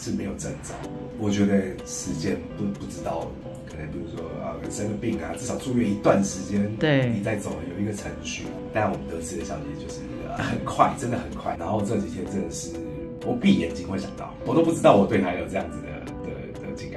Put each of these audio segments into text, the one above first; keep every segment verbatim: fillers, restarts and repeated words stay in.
是没有征兆。我觉得时间不不知道，可能比如说啊生个病啊，至少住院一段时间， 对， 你再走有一个程序。但我们得知的消息就是、呃、很快，真的很快。然后这几天真的是我闭眼睛会想到，我都不知道我对他有这样子的的的情感。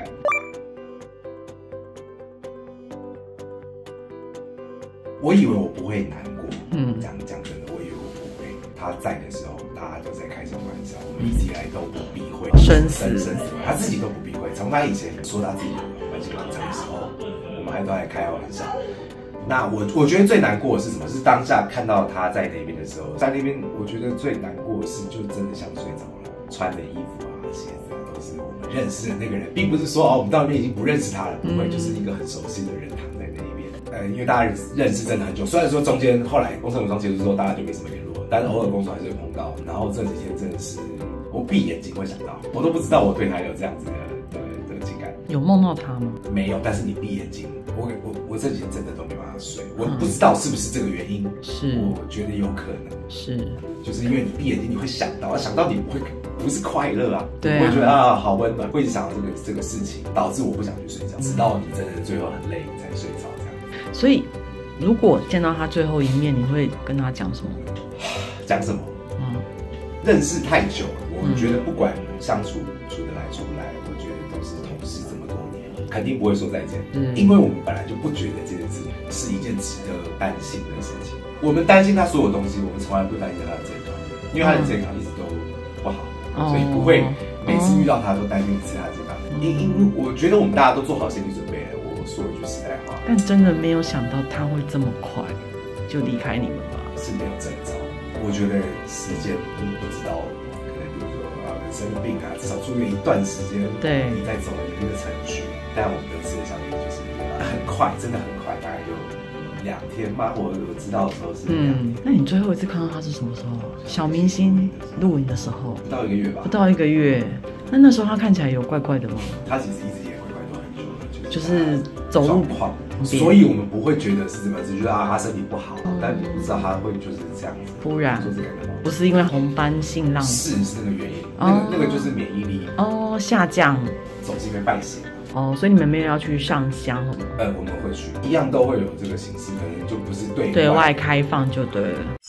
我以为我不会难过，嗯，讲讲真的，我以为我不会。他在的时候，大家都在开什么玩笑，我们一直以来都不避讳生死， 生死，他自己都不避讳。从他以前说他自己有慢性盲肠的时候，我们还都在开玩笑。那我我觉得最难过的是什么？是当下看到他在那边的时候，在那边我觉得最难过的是，就真的像睡着了，穿的衣服啊、鞋子啊都是我们认识的那个人，并不是说哦，我们到那边已经不认识他了，不会，就是一个很熟悉的人躺在那边。呃，因为大家认识真的很久，虽然说中间后来工程武装结束之后，大家就没什么联络，但是偶尔工作还是会碰到。然后这几天真的是我闭眼睛会想到，我都不知道我对他有这样子的的的情感。 有梦到他吗？ 没有，但是你闭眼睛，我我我这几天真的都没办法睡，我不知道是不是这个原因， 是， 我觉得有可能是， 就是因为你闭眼睛，你会想到，想到你不会不是快乐啊， 对啊， 我会觉得啊好温暖，会想到这个这个事情，导致我不想去睡觉，直到你真的最后很累你才睡着这样。 所以，如果见到他最后一面，你会跟他讲什么？ 讲什么？嗯，认识太久了，我觉得不管相处处得来处不来，我觉得都是同事这么多年，肯定不会说再见。嗯，因为我们本来就不觉得这件事情是一件值得担心的事情。我们担心他所有东西，我们从来不担心他的健康，因为他的健康一直都不好，嗯、所以不会每次遇到他都担心一次他的健康。因、嗯、因为我觉得我们大家都做好心理准备了。我说一句实在话， 但真的没有想到他会这么快就离开你们吧？ 是没有征兆。我觉得时间不不知道，可能比如说啊生个病啊，至少住院一段时间，对，你再走有一个程序。但我们得知的消息就是很快，真的很快，大概就两天吧。我我知道的时候是两天。嗯， 那你最后一次看到他是什么时候？小明星录影的时候， 不到一个月吧。 不到一个月。那那时候他看起来有怪怪的吗？ 他其实一直也怪怪都很久了， 就是走路状况。所以我们不会觉得是怎么，只觉得啊他身体不好，嗯、但你不知道他会就是这样子。 突然， 说这个不是因为红斑性浪， 是是那个原因，那个、哦、那个就是免疫力哦下降， 走是因为败血。 哦，所以你们没有要去上香什么？ 呃，我们会去，一样都会有这个形式，可能就不是对对外开放就对了。